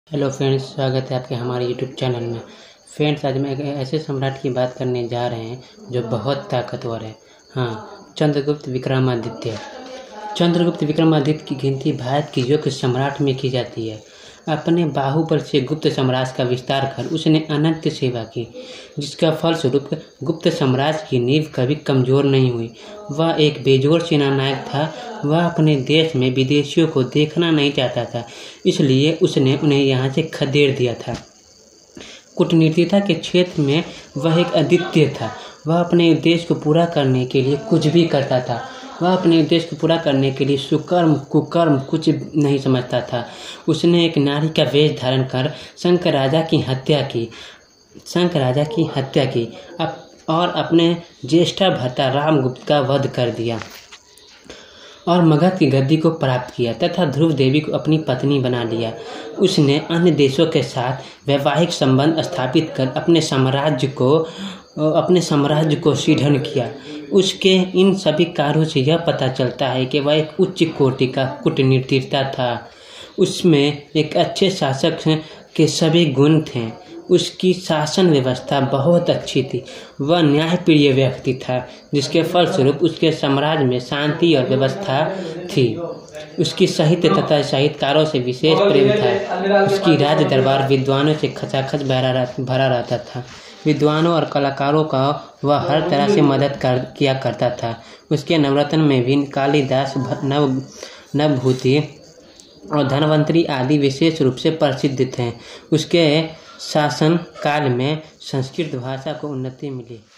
Hello friends, स्वागत है आपके हमारे यूट्यूब चैनल में। फ्रेंड्स, आज मैं एक ऐसे सम्राट की बात करने जा रहे हैं जो बहुत ताकतवर है। हाँ, चंद्रगुप्त विक्रमादित्य। चंद्रगुप्त विक्रमादित्य की गिनती भारत के योग्य सम्राट में की जाती है। अपने बाहुबल से गुप्त साम्राज्य का विस्तार कर उसने अनंत सेवा की, जिसका फलस्वरूप गुप्त साम्राज्य की नींव कभी कमजोर नहीं हुई। वह एक बेजोड़ सेनानायक था। वह अपने देश में विदेशियों को देखना नहीं चाहता था, इसलिए उसने उन्हें यहाँ से खदेड़ दिया था। कूटनीतिता के क्षेत्र में वह एक अद्वितीय था। वह अपने उद्देश्य को पूरा करने के लिए कुछ भी करता था। वह अपने उद्देश्य को पूरा करने के लिए सुकर्म कुकर्म कुछ नहीं समझता था। उसने एक नारी का वेश धारण कर शंकर राजा की हत्या की और अपने ज्येष्ठा भ्राता रामगुप्त का वध कर दिया और मगध की गद्दी को प्राप्त किया तथा ध्रुव देवी को अपनी पत्नी बना लिया। उसने अन्य देशों के साथ वैवाहिक संबंध स्थापित कर अपने साम्राज्य को सुदृढ़ किया। उसके इन सभी कार्यों से यह पता चलता है कि वह एक उच्च कोटि का कूटनीतिज्ञ था। उसमें एक अच्छे शासक के सभी गुण थे। उसकी शासन व्यवस्था बहुत अच्छी थी। वह न्यायप्रिय व्यक्ति था, जिसके फलस्वरूप उसके साम्राज्य में शांति और व्यवस्था थी। उसकी साहित्य तथा साहित्यकारों से विशेष प्रेम था। उसकी राज दरबार विद्वानों से खचाखच भरा रहता था। विद्वानों और कलाकारों का वह हर तरह से मदद किया करता था। उसके नवरत्न में भी कालिदास, नवभूति और धन्वंतरी आदि विशेष रूप से प्रसिद्ध थे। उसके शासन काल में संस्कृत भाषा को उन्नति मिली।